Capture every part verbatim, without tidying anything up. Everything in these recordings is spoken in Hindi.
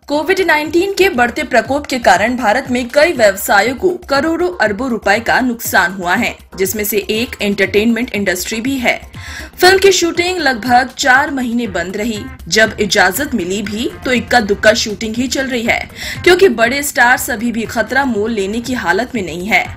कोविड नाइन्टीन के बढ़ते प्रकोप के कारण भारत में कई व्यवसायों को करोड़ों अरबों रुपए का नुकसान हुआ है, जिसमें से एक एंटरटेनमेंट इंडस्ट्री भी है। फिल्म की शूटिंग लगभग चार महीने बंद रही। जब इजाजत मिली भी तो इक्का दुक्का शूटिंग ही चल रही है, क्योंकि बड़े स्टार्स अभी भी खतरा मोल लेने की हालत में नहीं है।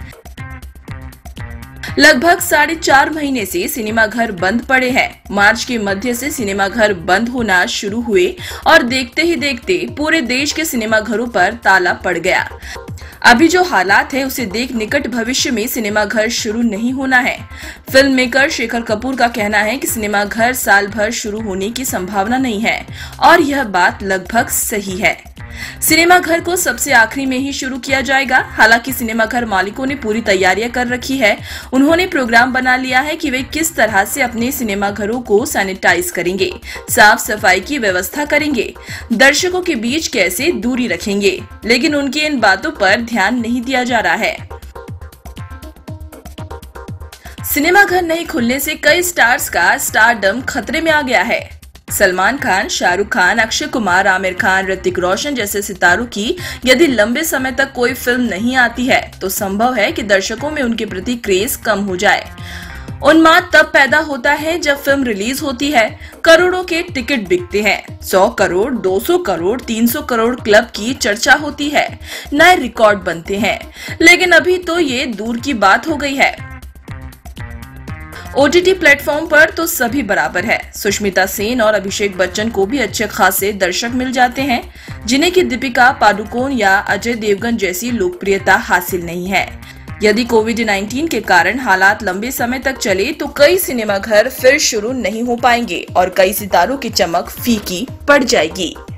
लगभग साढ़े चार महीने से सिनेमा घर बंद पड़े हैं। मार्च के मध्य से सिनेमा घर बंद होना शुरू हुए और देखते ही देखते पूरे देश के सिनेमा घरों पर ताला पड़ गया। अभी जो हालात है उसे देख निकट भविष्य में सिनेमा घर शुरू नहीं होना है। फिल्म मेकर शेखर कपूर का कहना है कि सिनेमा घर साल भर शुरू होने की संभावना नहीं है और यह बात लगभग सही है। सिनेमा घर को सबसे आखिरी में ही शुरू किया जाएगा। हालांकि सिनेमा घर मालिकों ने पूरी तैयारियां कर रखी है। उन्होंने प्रोग्राम बना लिया है कि वे किस तरह से अपने सिनेमा घरों को सैनिटाइज करेंगे, साफ सफाई की व्यवस्था करेंगे, दर्शकों के बीच कैसे दूरी रखेंगे, लेकिन उनकी इन बातों पर ध्यान नहीं दिया जा रहा है। सिनेमा घर नहीं खुलने से कई स्टार्स का स्टारडम खतरे में आ गया है। सलमान खान, शाहरुख खान, अक्षय कुमार, आमिर खान, ऋतिक रोशन जैसे सितारों की यदि लंबे समय तक कोई फिल्म नहीं आती है तो संभव है कि दर्शकों में उनके प्रति क्रेज कम हो जाए। उन्माद तब पैदा होता है जब फिल्म रिलीज होती है, करोड़ों के टिकट बिकते हैं, सौ करोड़, दो सौ करोड़, तीन सौ करोड़ क्लब की चर्चा होती है, नए रिकॉर्ड बनते हैं। लेकिन अभी तो ये दूर की बात हो गई है। ओटीटी प्लेटफॉर्म पर तो सभी बराबर है। सुष्मिता सेन और अभिषेक बच्चन को भी अच्छे खासे दर्शक मिल जाते हैं, जिन्हें कि दीपिका पादुकोण या अजय देवगन जैसी लोकप्रियता हासिल नहीं है। यदि कोविड नाइन्टीन के कारण हालात लंबे समय तक चले तो कई सिनेमा घर फिर शुरू नहीं हो पाएंगे और कई सितारों की चमक फीकी पड़ जाएगी।